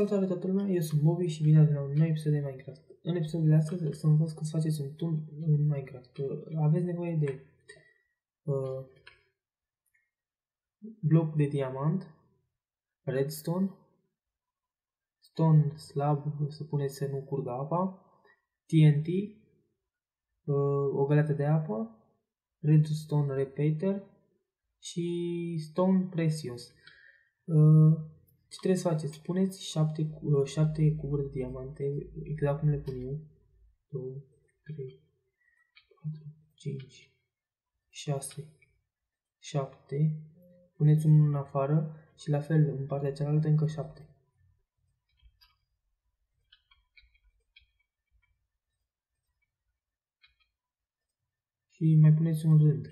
Salutare toată lumea, eu sunt Bobby și vine de la un nou episod de Minecraft. În episodul de astăzi să învăț cum să faceți un turn în Minecraft. Aveți nevoie de bloc de diamant, redstone, stone slab să puneți să nu curgă apa, TNT, o găleată de apă, redstone repeater și stone precious. Ce trebuie să faceți? Puneți 7 cuburi de diamante, exact cum le pun eu. 2, 3, 4, 5, 6, 7. Puneți unul în afară și la fel în partea cealaltă încă 7. Și mai puneți un rând.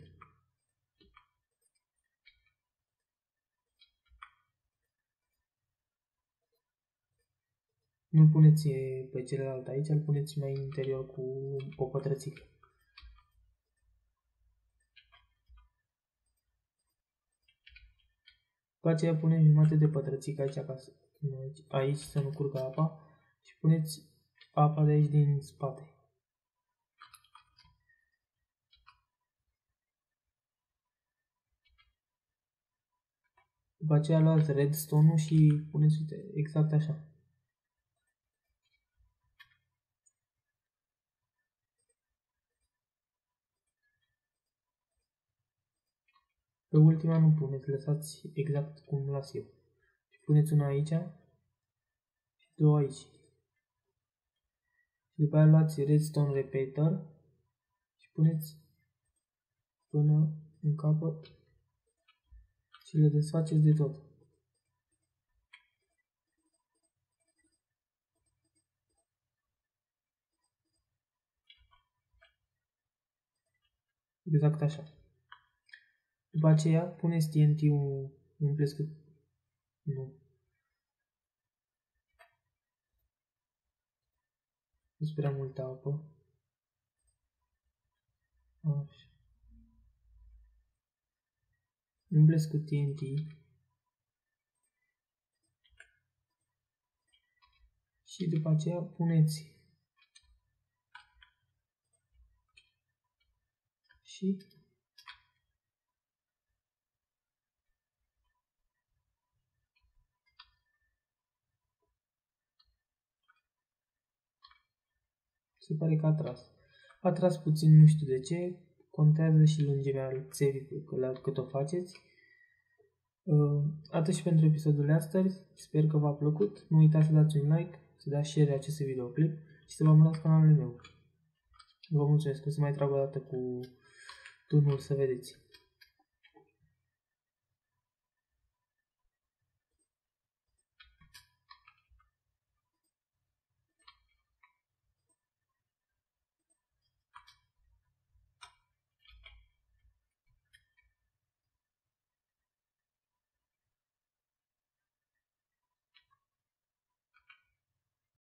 Nu-l puneți pe celălalt aici, îl puneți mai în interior cu o pătrățică. După aceea puneți jumătate de pătrățică aici să nu curgă apa și puneți apa de aici din spate. După aceea luați redstone-ul și puneți exact așa. Pe ultima nu puneți, lăsați exact cum las eu. Și puneți una aici și două aici. Și după aia luați redstone repeater și puneți până în capăt și le desfaceți de tot. Exact așa. După aceea puneți TNT-ul, umpleți cu... Nu. Nu prea multă apă. Așa. Umpleți cu TNT. Și după aceea puneți și se pare că a tras. A tras puțin, nu știu de ce. Contează și lungimea țevii la cât o faceți. Atât și pentru episodul de astăzi. Sper că v-a plăcut. Nu uitați să dați un like, să dați share acestui videoclip și să vă abonați canalul meu. Vă mulțumesc. O să mai trag o dată cu turnul să vedeți.